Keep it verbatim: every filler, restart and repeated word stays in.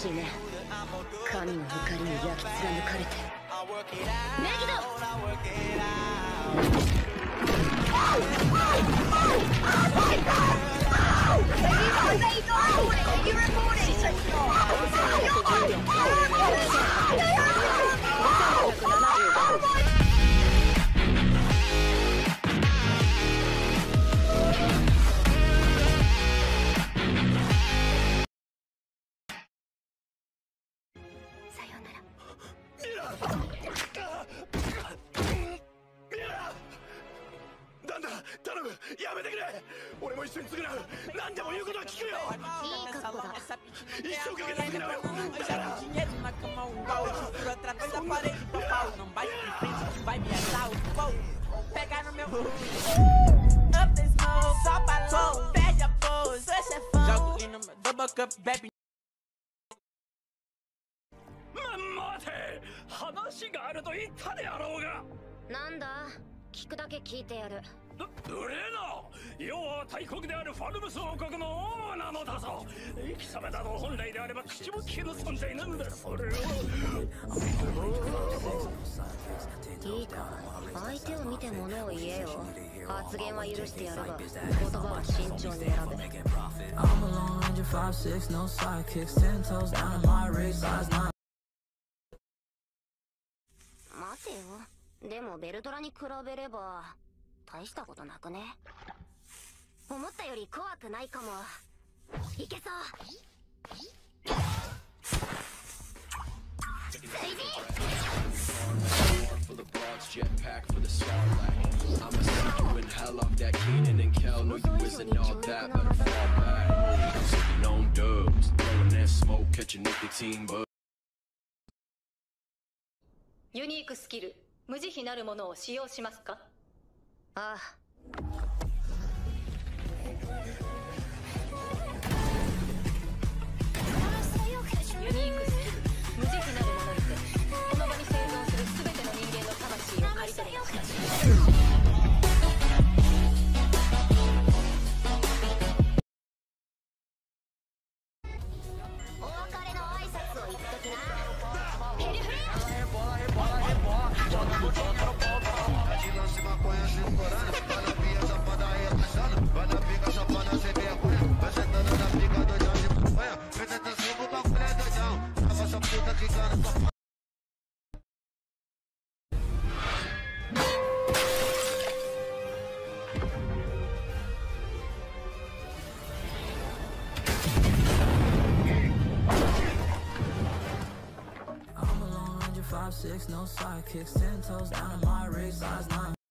しいね。神の怒りに焼き貫かれて。メギド頼む、やめてくれ。俺も一緒に償う。何でも言うことは聞くよ。 いい格好だ。 一生かけて償うよ。だから 待て、話があると言ったであろうが。 なんだ、聞くだけ聞いてやる。 ブレーナ、要は大国であるファルムス王国の王なのだぞ。貴様など本来であれば口も聞けぬ存在なんだ。それをいいか、相手を見て物を言えよ。発言は許してやるが、言葉は慎重に選べ。待てよ、でもベルトラに比べれば大したことなくね。思ったより怖くないかも。いけそう。 ユニークスキル、無慈悲なるものを使用しますか？ ああ。 ユニークスキル、無慈悲なるものにて、この場に生存する全ての人間の魂を刈り取りました。 Five, six, no sidekicks, ten toes down on my wrist, size nine.